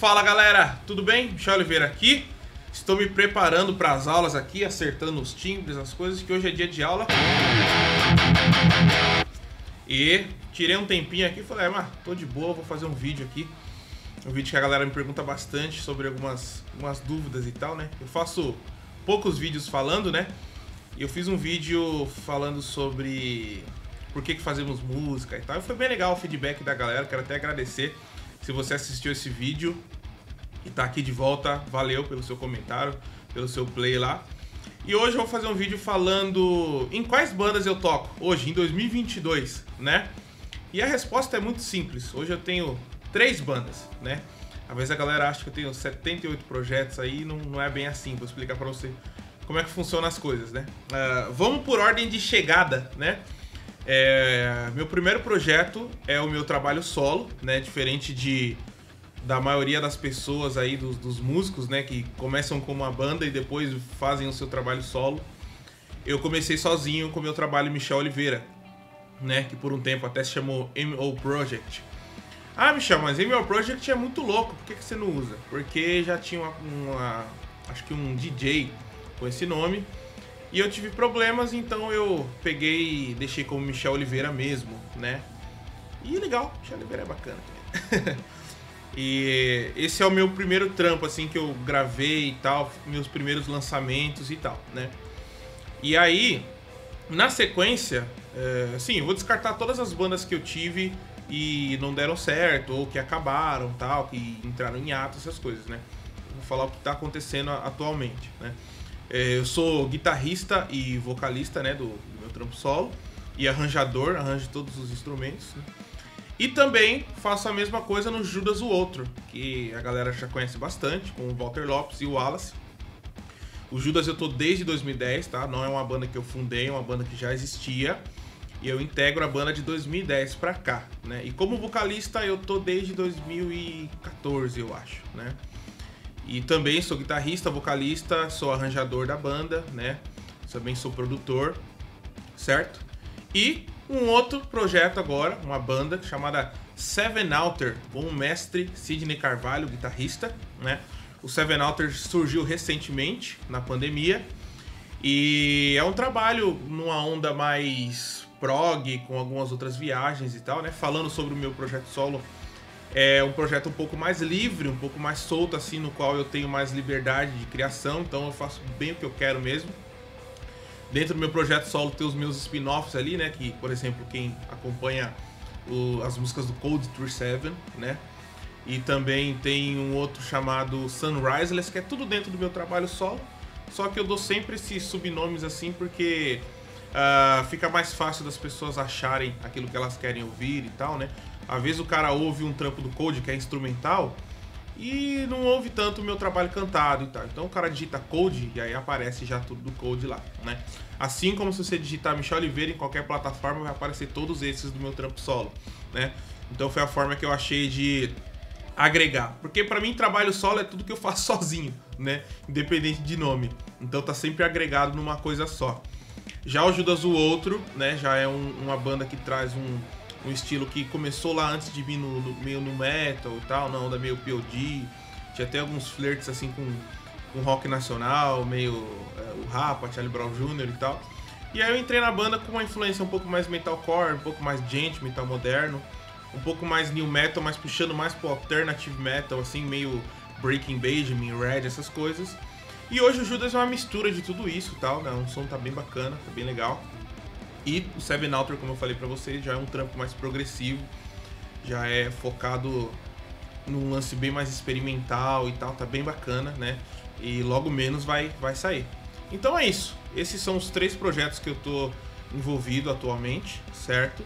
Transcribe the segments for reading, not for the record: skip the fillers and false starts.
Fala galera, tudo bem? Michel Oliveira aqui. Estou me preparando para as aulas aqui, acertando os timbres, as coisas, que hoje é dia de aula. E tirei um tempinho aqui e falei, mas tô de boa, vou fazer um vídeo aqui. Um vídeo que a galera me pergunta bastante sobre algumas dúvidas e tal, né? Eu faço poucos vídeos falando, né? E eu fiz um vídeo falando sobre por que fazemos música e tal. E foi bem legal o feedback da galera, quero até agradecer se você assistiu esse vídeo e tá aqui de volta. Valeu pelo seu comentário, pelo seu play lá. E hoje eu vou fazer um vídeo falando em quais bandas eu toco hoje, em 2022, né? E a resposta é muito simples. Hoje eu tenho 3 bandas, né? Às vezes a galera acha que eu tenho 78 projetos aí, não é bem assim. Vou explicar pra você como é que funcionam as coisas, né? Vamos por ordem de chegada, né? Meu primeiro projeto é o meu trabalho solo, né? Diferente da maioria das pessoas aí, dos músicos, né? Que começam com uma banda e depois fazem o seu trabalho solo. Eu comecei sozinho com o meu trabalho Michel Oliveira, né? Que por um tempo até se chamou MO Project. Ah, Michel, mas MO Project é muito louco, por que você não usa? Porque já tinha acho que um DJ com esse nome. E eu tive problemas, então eu peguei e deixei como Michel Oliveira mesmo, né? E legal, Michel Oliveira é bacana. E esse é o meu primeiro trampo, assim, que eu gravei e tal, meus primeiros lançamentos e tal, né? E aí, na sequência, assim, eu vou descartar todas as bandas que eu tive e não deram certo, ou que acabaram, tal, que entraram em ato, essas coisas, né? Vou falar o que tá acontecendo atualmente, né? Eu sou guitarrista e vocalista, né, do meu trampo solo, e arranjador, arranjo todos os instrumentos, né? E também faço a mesma coisa no Judas o Outro, que a galera já conhece bastante, com o Walter Lopes e o Wallace. O Judas eu tô desde 2010, tá? Não é uma banda que eu fundei, é uma banda que já existia, e eu integro a banda de 2010 pra cá, né? E como vocalista eu tô desde 2014, eu acho, né? E também sou guitarrista, vocalista, sou arranjador da banda, né? Também sou produtor, certo? E um outro projeto agora, uma banda chamada Seven Alter, com o mestre Sidney Carvalho, guitarrista, né? O Seven Alter surgiu recentemente, na pandemia, e é um trabalho numa onda mais prog, com algumas outras viagens e tal, né? Falando sobre o meu projeto solo, é um projeto um pouco mais livre, um pouco mais solto, assim, no qual eu tenho mais liberdade de criação, então eu faço bem o que eu quero mesmo. Dentro do meu projeto solo tem os meus spin-offs ali, né, que, por exemplo, quem acompanha as músicas do Cold 37, né, e também tem um outro chamado Sunriseless, que é tudo dentro do meu trabalho solo, só que eu dou sempre esses subnomes assim porque fica mais fácil das pessoas acharem aquilo que elas querem ouvir e tal, né. Às vezes o cara ouve um trampo do Cold que é instrumental e não ouve tanto o meu trabalho cantado e tal. Então o cara digita Cold e aí aparece já tudo do Cold lá, né? Assim como se você digitar Michel Oliveira em qualquer plataforma, vai aparecer todos esses do meu trampo solo, né? Então foi a forma que eu achei de agregar. Porque pra mim trabalho solo é tudo que eu faço sozinho, né? Independente de nome. Então tá sempre agregado numa coisa só. Já o Judas o Outro, né? Já é uma banda que traz um estilo que começou lá antes de vir meio no metal e tal, na onda meio POD. Tinha até alguns flirts assim com rock nacional, meio o Rapa, Charlie Brown Jr. e tal. E aí eu entrei na banda com uma influência um pouco mais metalcore, um pouco mais gente, metal moderno, um pouco mais new metal, mas puxando mais pro alternative metal, assim, meio Breaking Benjamin, Red, essas coisas. E hoje o Judas é uma mistura de tudo isso e tal, né? O som tá bem bacana, tá bem legal. E o Seven Alter, como eu falei pra vocês, já é um trampo mais progressivo, já é focado num lance bem mais experimental e tal, tá bem bacana, né? E logo menos vai sair. Então é isso, esses são os 3 projetos que eu tô envolvido atualmente, certo?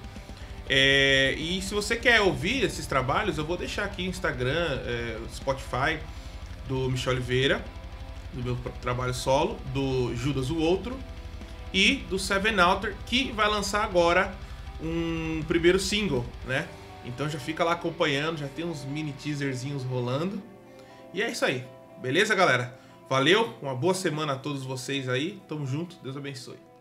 E se você quer ouvir esses trabalhos, eu vou deixar aqui o Instagram, Spotify do Michel Oliveira, do meu trabalho solo, do Judas o Outro, e do Seven Alter, que vai lançar agora um primeiro single, né? Então já fica lá acompanhando, já tem uns mini teaserzinhos rolando. E é isso aí, beleza, galera? Valeu, uma boa semana a todos vocês aí, tamo junto, Deus abençoe.